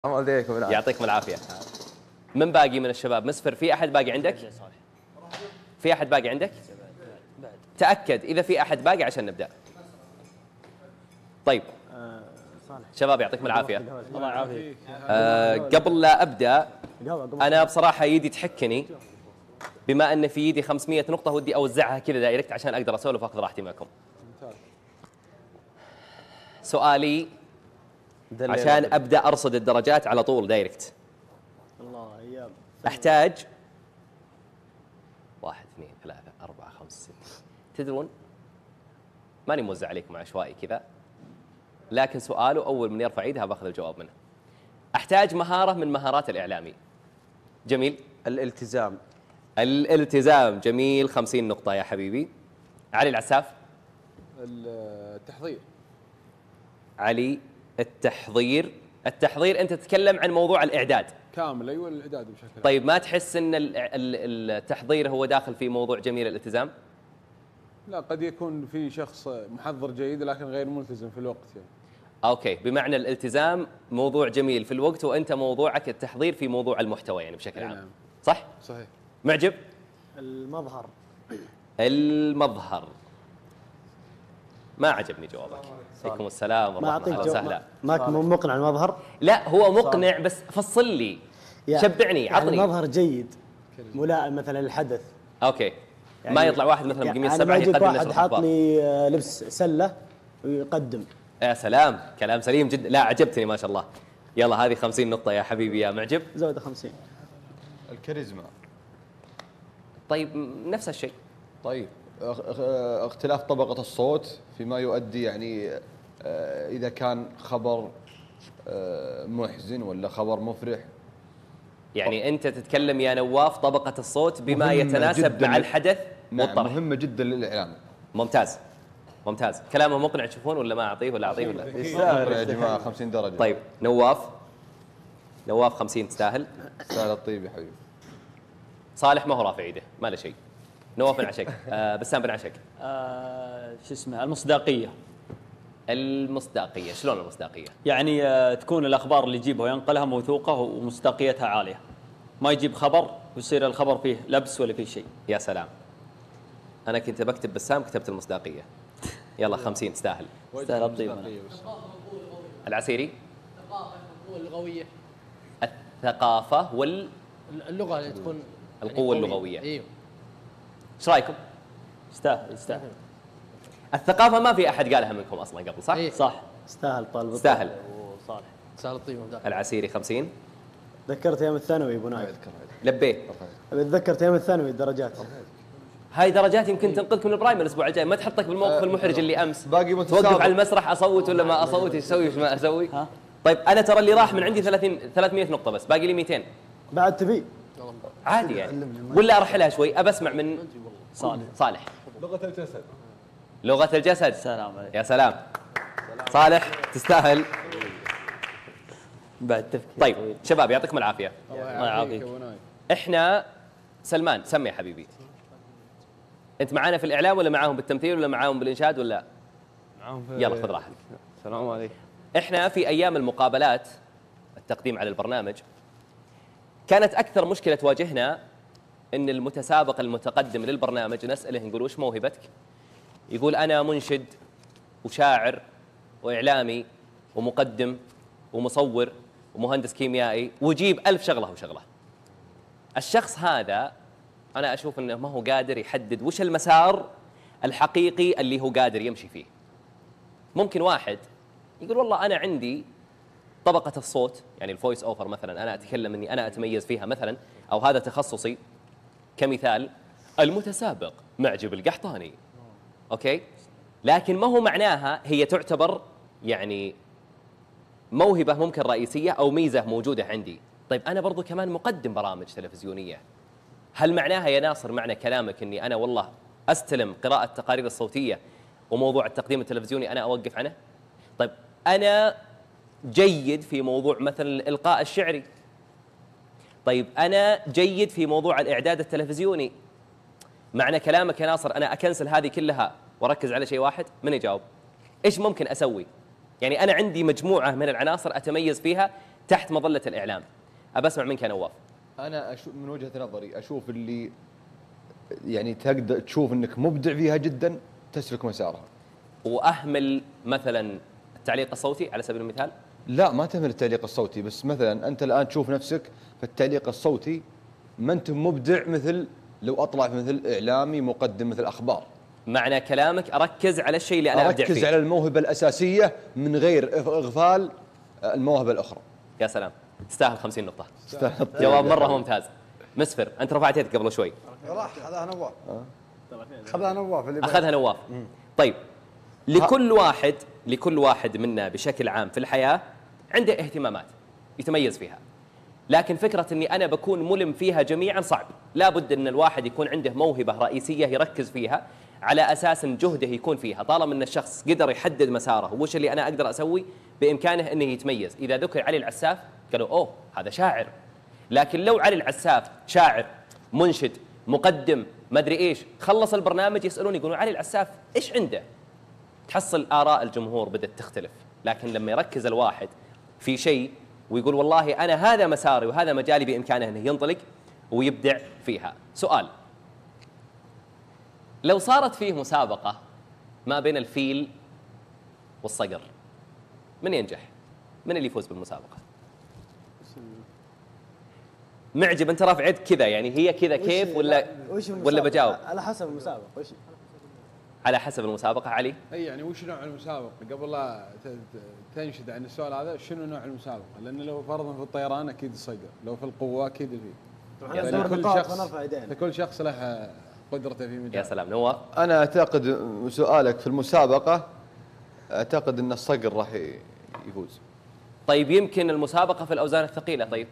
الله عليكم بالعافية. يعطيكم العافية. من باقي من الشباب؟ مسفر، في أحد باقي عندك؟ في أحد باقي عندك؟ تأكد إذا في أحد باقي عشان نبدأ. طيب شباب يعطيكم العافية. الله يعافيك. قبل لا أبدأ أنا بصراحة يدي تحكني، بما أن في يدي 500 نقطة ودي أوزعها كذا دايركت عشان أقدر أسولف وأخذ راحتي معكم. سؤالي عشان أبدأ أرصد الدرجات على طول دايركت. الله ايام. أحتاج 1 2 3 4 5 6. تدرون ماني موزع عليكم عشوائي كذا، لكن سؤاله أول من يرفع يدها باخذ الجواب منه. أحتاج مهارة من مهارات الإعلامي. جميل. الالتزام. الالتزام جميل، 50 نقطة يا حبيبي. علي العساف. التحضير. علي التحضير. التحضير أنت تتكلم عن موضوع الإعداد كامل. أيوة الإعداد بشكل. طيب ما تحس أن التحضير هو داخل في موضوع جميل الالتزام؟ لا، قد يكون في شخص محضر جيد لكن غير ملتزم في الوقت يعني. أوكي، بمعنى الالتزام موضوع جميل في الوقت، وأنت موضوعك التحضير في موضوع المحتوى يعني بشكل عام. نعم. صح؟ صحيح. معجب؟ المظهر. المظهر ما عجبني جوابك. عليكم السلام ورحمة الله وسهلا. ماك مقنع المظهر؟ لا هو مقنع بس فصل لي، شبعني، عطني. يعني مظهر جيد ملائم مثلا للحدث. اوكي يعني ما يطلع واحد مثلا بقميص 7 يقدم واحد نشرة حاط اخبار. لي لبس سله ويقدم. يا سلام، كلام سليم جدا. لا عجبتني ما شاء الله. يلا هذه 50 نقطة يا حبيبي يا معجب. زود 50. الكاريزما. طيب نفس الشيء. طيب اختلاف طبقة الصوت فيما يؤدي يعني إذا كان خبر محزن ولا خبر مفرح. يعني أنت تتكلم يا نواف طبقة الصوت بما يتناسب مع الحدث. نعم والطرح. مهمة جدا للإعلام. ممتاز ممتاز. كلامه مقنع تشوفون ولا ما أعطيه ولا أعطيه ولا؟ يستاهل يا جماعة 50 درجة. طيب نواف 50 تستاهل. يستاهل الطيب يا حبيبي. صالح ما هو رافع يده ما له شيء. نواف بن عشق. بسام بن عشق. شو اسمه المصداقية. المصداقية، شلون المصداقية؟ يعني تكون الأخبار اللي يجيبها وينقلها موثوقة ومصداقيتها عالية، ما يجيب خبر ويصير الخبر فيه لبس ولا فيه شيء. يا سلام، أنا كنت بكتب بسام كتبت المصداقية. يلا 50 تستاهل. تستاهل الطيب. العسيري. القوة اللغوية. الثقافة اللغة اللي تكون القوة اللغوية. ايوه. ايش رايكم؟ يستاهل. الثقافة ما في أحد قالها منكم أصلا قبل، صح؟ إيه. صح. يستاهل طالب. تستاهل. وصالح. تستاهل الطيب والمداح. العسيري 50. ذكرت ايام الثانوي ابو نايف. لبيه. ذكرت ايام الثانوي الدرجات. هاي درجات يمكن تنقذكم من البرايم الأسبوع الجاي، ما تحطك بالموقف المحرج اللي أمس. باقي متسابق. توقف على المسرح أصوت ولا ما أصوت، ايش أسوي ايش ما أسوي؟ طيب أنا ترى اللي راح من عندي 300 نقطة بس، باقي لي 200. بعد تبي؟ عادي يعني. ولا أرحلها شوي، أبى أسمع من صالح. لغة الجسد. لغة الجسد. سلام عليك. يا سلام. صالح تستاهل. بعد تفكير. طيب شباب يعطيكم العافية. الله يعافيك. احنا سلمان سمي يا حبيبي. انت معانا في الاعلام ولا معاهم بالتمثيل ولا معاهم بالانشاد ولا؟ معاهم في يلا خذ راحتك. السلام عليكم. احنا في ايام المقابلات التقديم على البرنامج كانت اكثر مشكلة تواجهنا ان المتسابق المتقدم للبرنامج نسأله نقول وش موهبتك؟ يقول انا منشد وشاعر واعلامي ومقدم ومصور ومهندس كيميائي، ويجيب 1000 شغلة وشغلة. الشخص هذا أنا أشوف أنه ما هو قادر يحدد وش المسار الحقيقي اللي هو قادر يمشي فيه. ممكن واحد يقول والله أنا عندي طبقة الصوت، يعني الفويس أوفر مثلا، أنا أتكلم أني أنا أتميز فيها مثلا، أو هذا تخصصي. كمثال المتسابق معجب القحطاني، أوكي؟ لكن ما هو معناها هي تعتبر يعني موهبة ممكن رئيسية أو ميزة موجودة عندي. طيب أنا برضو كمان مقدم برامج تلفزيونية، هل معناها يا ناصر معنى كلامك أني أنا والله أستلم قراءة التقارير الصوتية وموضوع التقديم التلفزيوني أنا أوقف عنه؟ طيب أنا جيد في موضوع مثلا الإلقاء الشعري، طيب أنا جيد في موضوع الإعداد التلفزيوني، معنى كلامك يا ناصر أنا أكنسل هذه كلها وأركز على شيء واحد؟ من يجاوب؟ إيش ممكن أسوي؟ يعني أنا عندي مجموعة من العناصر أتميز فيها تحت مظله الاعلام. ابى اسمع منك يا نواف. انا من وجهه نظري اشوف اللي يعني تقدر تشوف انك مبدع فيها جدا تسلك مسارها. واهمل مثلا التعليق الصوتي على سبيل المثال؟ لا ما تهمل التعليق الصوتي، بس مثلا انت الان تشوف نفسك في التعليق الصوتي ما انت مبدع مثل لو اطلع مثل اعلامي مقدم مثل اخبار. معنى كلامك اركز على الشيء اللي انا ابدع فيه. اركز على الموهبه الاساسيه من غير اغفال المواهب الاخرى. يا سلام، تستاهل 50 نقطه. جواب مره ممتاز. مسفر، انت رفعت يدك قبل شوي. راح هذا نواف. اخذها نواف اللي اخذها نواف. طيب، لكل واحد منا بشكل عام في الحياه عنده اهتمامات يتميز فيها، لكن فكره اني انا بكون ملم فيها جميعا صعب. لابد ان الواحد يكون عنده موهبه رئيسيه يركز فيها على اساس ان جهده يكون فيها. طالما ان الشخص قدر يحدد مساره وش اللي انا اقدر اسوي، بامكانه انه يتميز. اذا ذكر علي العساف قالوا اوه هذا شاعر، لكن لو علي العساف شاعر، منشد، مقدم، ما ادري ايش، خلص البرنامج يسالون يقولون علي العساف ايش عنده؟ تحصل آراء الجمهور بدأت تختلف. لكن لما يركز الواحد في شيء ويقول والله أنا هذا مساري وهذا مجالي، بإمكانه أنه ينطلق ويبدع فيها. سؤال: لو صارت فيه مسابقة ما بين الفيل والصقر، من ينجح؟ من اللي يفوز بالمسابقة؟ معجب أنت رافع يدك كذا، يعني هي كذا كيف ولا بجاوب؟ على حسب المسابقة. وش على حسب المسابقة. علي؟ اي يعني وش نوع المسابقه قبل لا تنشد عن السؤال هذا؟ شنو نوع المسابقه؟ لان لو فرضا في الطيران اكيد الصقر، لو في القوه اكيد الفيل. يعني كل شخص له قدرته في مجال. يا سلام. نواف؟ انا اعتقد سؤالك في المسابقه، اعتقد ان الصقر راح يفوز. طيب يمكن المسابقة في الأوزان الثقيلة. طيب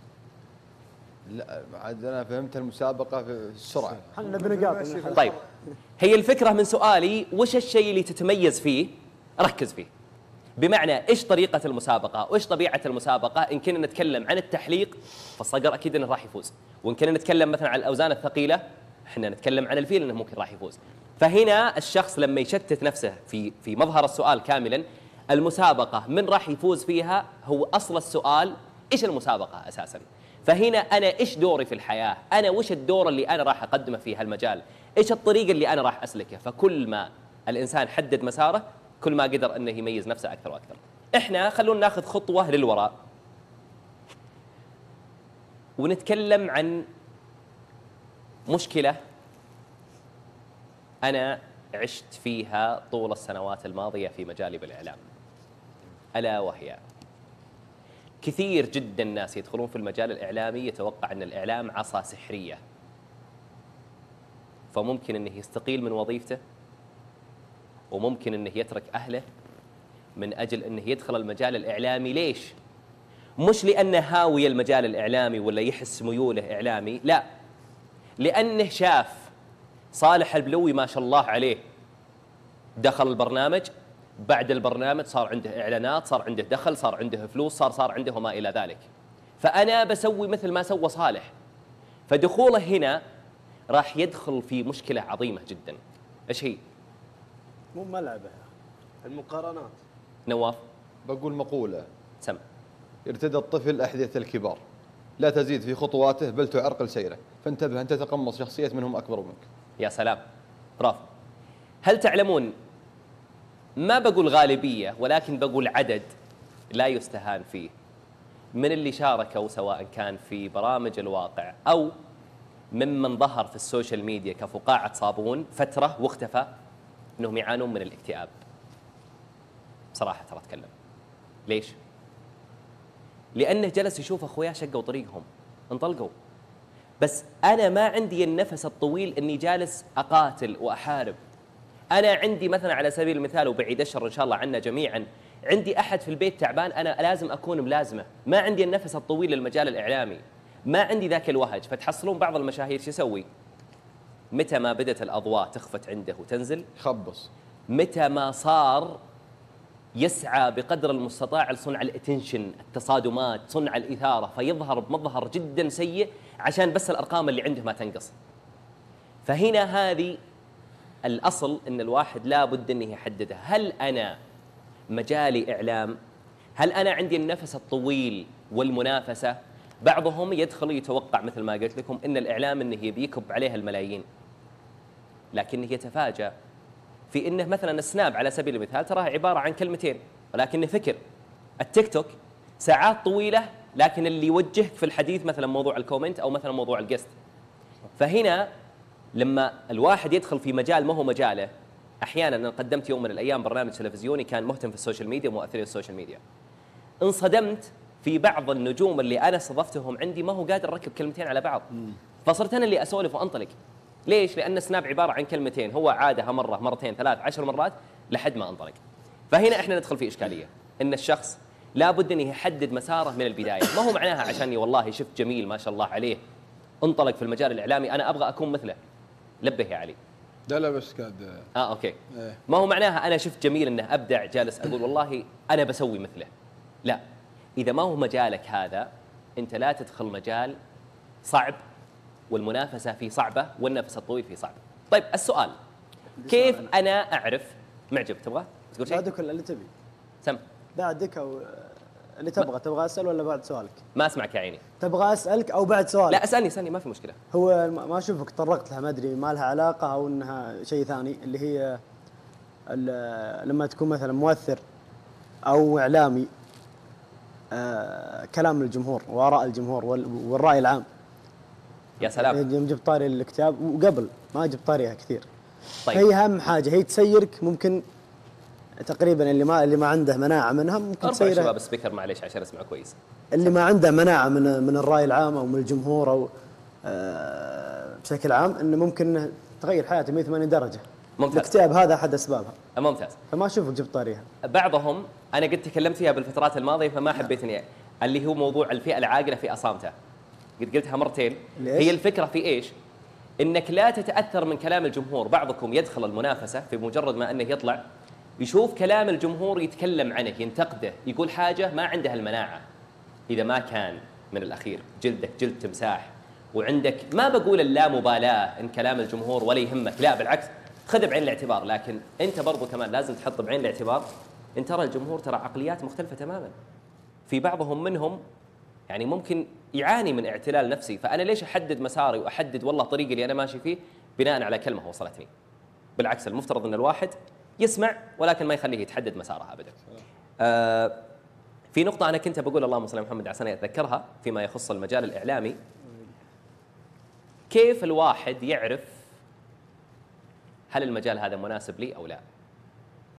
لا عاد انا فهمت المسابقه في السرعه. احنا بنقاط. طيب، هي الفكرة من سؤالي وش الشيء اللي تتميز فيه؟ ركز فيه. بمعنى ايش طريقة المسابقة وايش طبيعة المسابقة. ان كنا نتكلم عن التحليق فالصقر اكيد انه راح يفوز، وان كنا نتكلم مثلا عن الاوزان الثقيلة احنا نتكلم عن الفيل انه ممكن راح يفوز. فهنا الشخص لما يشتت نفسه في مظهر السؤال كاملا، المسابقة من راح يفوز فيها هو اصل السؤال ايش المسابقة اساسا. فهنا انا ايش دوري في الحياة، انا وش الدور اللي انا راح اقدمه في هالمجال، ايش الطريق اللي انا راح اسلكه. فكل ما الانسان حدد مساره كل ما قدر انه يميز نفسه اكثر واكثر. احنا خلونا ناخذ خطوه للوراء ونتكلم عن مشكله انا عشت فيها طول السنوات الماضيه في مجالي بالاعلام، الا وهي كثير جدا ناس يدخلون في المجال الاعلامي يتوقع ان الاعلام عصا سحريه، فممكن انه يستقيل من وظيفته وممكن انه يترك اهله من اجل انه يدخل المجال الاعلامي. ليش؟ مش لانه هاوي المجال الاعلامي ولا يحس ميوله اعلامي، لا، لانه شاف صالح البلوي ما شاء الله عليه دخل البرنامج، بعد البرنامج صار عنده اعلانات، صار عنده دخل، صار عنده فلوس، صار عنده وما الى ذلك. فانا بسوي مثل ما سوى صالح. فدخوله هنا راح يدخل في مشكله عظيمه جدا. ايش هي؟ مو ملعبه، المقارنات. نواف؟ بقول مقوله: سم. ارتدى الطفل احذيه الكبار، لا تزيد في خطواته بل تعرقل سيره، فانتبه ان تتقمص شخصيات منهم اكبر منك. يا سلام، برافو. هل تعلمون، ما بقول غالبيه ولكن بقول عدد لا يستهان فيه من اللي شاركوا سواء كان في برامج الواقع او ممن ظهر في السوشيال ميديا كفقاعة صابون فترة واختفى، انهم يعانون من الاكتئاب. بصراحة ترى اتكلم. ليش؟ لانه جلس يشوف اخوياه شقوا طريقهم، انطلقوا، بس انا ما عندي النفس الطويل اني جالس اقاتل واحارب. انا عندي مثلا على سبيل المثال، وبعيد الشر ان شاء الله عنا جميعا، عندي احد في البيت تعبان، انا لازم اكون ملازمه، ما عندي النفس الطويل للمجال الاعلامي، ما عندي ذاك الوهج. فتحصلون بعض المشاهير شو يسوي؟ متى ما بدت الاضواء تخفت عنده وتنزل يخبص، متى ما صار يسعى بقدر المستطاع لصنع الاتنشن، التصادمات، صنع الاثاره، فيظهر بمظهر جدا سيء عشان بس الارقام اللي عنده ما تنقص. فهنا هذه الاصل، ان الواحد لابد انه يحددها. هل انا مجالي اعلام؟ هل انا عندي النفس الطويل والمنافسة. بعضهم يدخل يتوقع مثل ما قلت لكم ان الاعلام انه يبي يكب عليها الملايين، لكنه يتفاجأ في انه مثلا السناب على سبيل المثال تراه عبارة عن كلمتين ولكنه فكر. التيك توك ساعات طويلة لكن اللي يوجهك في الحديث مثلا موضوع الكومنت او مثلا موضوع الجست. فهنا لما الواحد يدخل في مجال ما هو مجاله، احيانا انا قدمت يوم من الايام برنامج تلفزيوني كان مهتم في السوشيال ميديا ومؤثرين السوشيال ميديا. انصدمت في بعض النجوم اللي انا استضفتهم عندي ما هو قادر اركب كلمتين على بعض، فصرت انا اللي اسولف وانطلق. ليش؟ لان سناب عباره عن كلمتين، هو عادها مره مرتين ثلاث 10 مرات لحد ما انطلق. فهنا احنا ندخل في اشكاليه ان الشخص لابد انه يحدد مساره من البدايه، ما هو معناها عشاني والله شفت جميل ما شاء الله عليه انطلق في المجال الاعلامي انا ابغى اكون مثله. لبه يا علي. لا بس كاد. اوكي. إيه. ما هو معناها انا شفت جميل انه ابدع جالس اقول والله انا بسوي مثله. لا، اذا ما هو مجالك هذا انت لا تدخل مجال صعب والمنافسه فيه صعبه والنفس الطويل فيه صعب. طيب السؤال، كيف انا اعرف معجب؟ تبغى تقول شيء؟ بعدك ولا اللي تبي؟ سم. بعدك او اللي تبغى اسال ولا بعد سؤالك؟ ما اسمعك يا عيني. تبغى اسالك او بعد سؤالك؟ لا اسالني ما في مشكله. هو ما اشوفك طرقت لها، ما ادري ما لها علاقه او انها شيء ثاني، اللي هي لما تكون مثلا مؤثر او اعلامي، كلام الجمهور واراء الجمهور والراي العام. يا سلام. يوم جبت طاري الكتاب وقبل ما جبت طاريها كثير. طيب. هي اهم حاجه، هي تسيرك ممكن تقريبا اللي ما عنده مناعه منها ممكن ارفع تسيره. شباب سبيكر معليش عشان اسمع كويس. اللي ما عنده مناعه من الراي العام او من الجمهور او بشكل عام، انه ممكن تغير حياته 180 درجه. ممتاز. الاكتئاب هذا احد اسبابها. ممتاز. فما اشوفك جبت طاريها. بعضهم انا قد تكلمت فيها بالفترات الماضيه فما حبيت اني اللي هو موضوع الفئه العاقله في اصامته. قد قلتها مرتين. ليش؟ هي الفكره في ايش؟ انك لا تتاثر من كلام الجمهور. بعضكم يدخل المنافسه في مجرد ما انه يطلع يشوف كلام الجمهور يتكلم عنه ينتقده يقول حاجه ما عندها المناعه. اذا ما كان من الاخير جلدك جلد تمساح وعندك ما بقول اللامبالاه ان كلام الجمهور ولا يهمك، لا بالعكس خذ بعين الاعتبار، لكن انت برضو كمان لازم تحط بعين الاعتبار ان ترى الجمهور ترى عقليات مختلفه تماما. في بعضهم منهم يعني ممكن يعاني من اعتلال نفسي، فانا ليش احدد مساري واحدد والله طريقي اللي انا ماشي فيه بناء على كلمه وصلتني؟ بالعكس المفترض ان الواحد يسمع ولكن ما يخليه يتحدد مساره ابدا. في نقطه انا كنت بقول اللهم صل على محمد عشان اتذكرها فيما يخص المجال الاعلامي. كيف الواحد يعرف هل المجال هذا مناسب لي او لا؟